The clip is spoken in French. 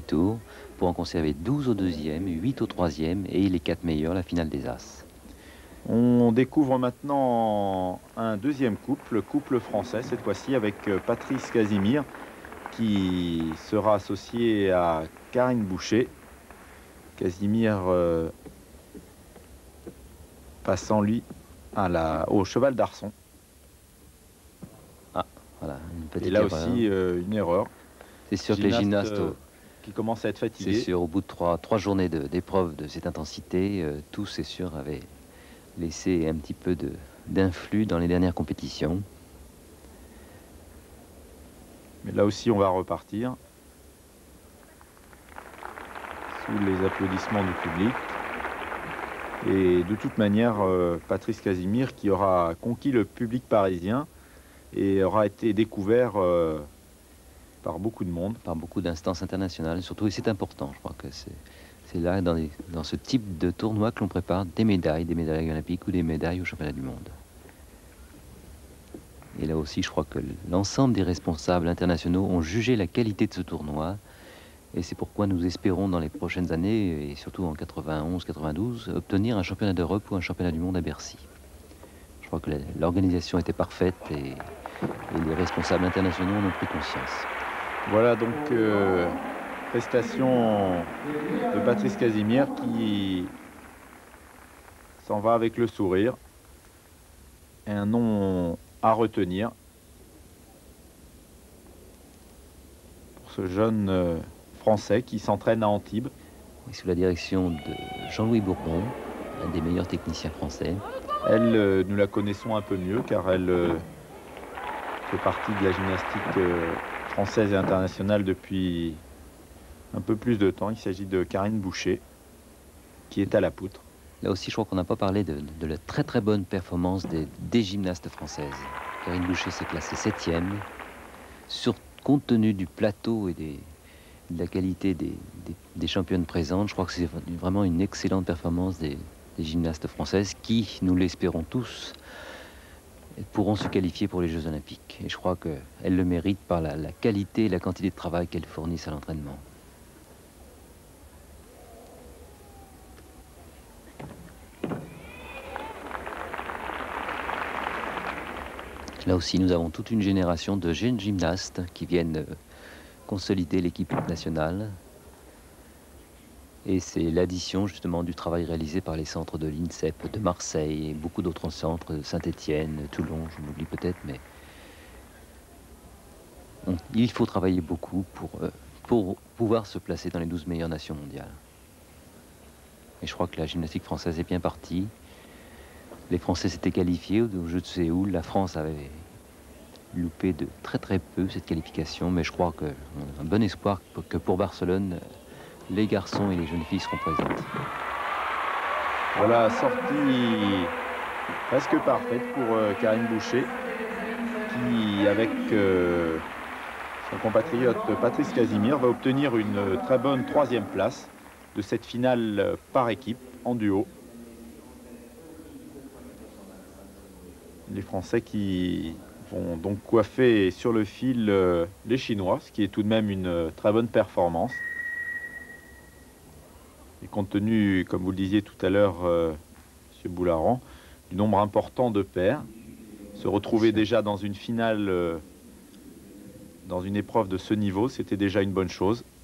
tour pour en conserver 12 au deuxième, 8 au troisième et les 4 meilleurs, la finale des As. On découvre maintenant un deuxième couple français, cette fois-ci avec Patrice Casimir, qui sera associé à Karine Boucher. Casimir passant, lui, au cheval d'Arçon. Ah, voilà, une petite Et là erreur. aussi, une erreur. C'est sûr que les gymnastes, qui commencent à être fatigués. c'est sûr, au bout de trois journées d'épreuve de cette intensité, tous, c'est sûr, avaient laissé un petit peu d'influx dans les dernières compétitions. Mais là aussi, on va repartir sous les applaudissements du public. Et de toute manière, Patrice Casimir, qui aura conquis le public parisien et aura été découvert par beaucoup de monde. Par beaucoup d'instances internationales, surtout, et c'est important, je crois que c'est là, dans ce type de tournoi que l'on prépare des médailles olympiques ou des médailles au championnat du monde. Et là aussi, je crois que l'ensemble des responsables internationaux ont jugé la qualité de ce tournoi. Et c'est pourquoi nous espérons dans les prochaines années, et surtout en 91-92, obtenir un championnat d'Europe ou un championnat du monde à Bercy. Je crois que l'organisation était parfaite et les responsables internationaux en ont pris conscience. Voilà donc prestation de Patrice Casimir qui s'en va avec le sourire. Un nom à retenir pour ce jeune Français qui s'entraîne à Antibes. Et sous la direction de Jean-Louis Bourbon, un des meilleurs techniciens français. Elle, nous la connaissons un peu mieux car elle fait partie de la gymnastique française et internationale depuis un peu plus de temps. Il s'agit de Karine Boucher qui est à la poutre. Là aussi, je crois qu'on n'a pas parlé de la très très bonne performance des gymnastes françaises. Karine Boucher s'est classée 7e. Compte tenu du plateau et de la qualité des championnes présentes, je crois que c'est vraiment une excellente performance des gymnastes françaises qui, nous l'espérons tous, pourront se qualifier pour les Jeux Olympiques. Et je crois qu'elles le méritent par la qualité et la quantité de travail qu'elles fournissent à l'entraînement. Là aussi, nous avons toute une génération de jeunes gymnastes qui viennent consolider l'équipe nationale. Et c'est l'addition justement du travail réalisé par les centres de l'INSEP, de Marseille et beaucoup d'autres centres, Saint-Étienne, Toulon, je m'oublie peut-être, mais il faut travailler beaucoup pour pouvoir se placer dans les 12 meilleures nations mondiales. Et je crois que la gymnastique française est bien partie. Les Français s'étaient qualifiés aux Jeux de Séoul. La France avait loupé de très très peu cette qualification, mais je crois qu'on a un bon espoir que pour Barcelone, les garçons et les jeunes filles seront présentes. Voilà, sortie presque parfaite pour Karine Boucher, qui, avec son compatriote Patrice Casimir, va obtenir une très bonne 3e place de cette finale par équipe en duo. Les Français qui vont donc coiffer sur le fil les Chinois, ce qui est tout de même une très bonne performance. Et compte tenu, comme vous le disiez tout à l'heure, M. Boularan, du nombre important de pairs, se retrouver déjà dans une finale, dans une épreuve de ce niveau, c'était déjà une bonne chose.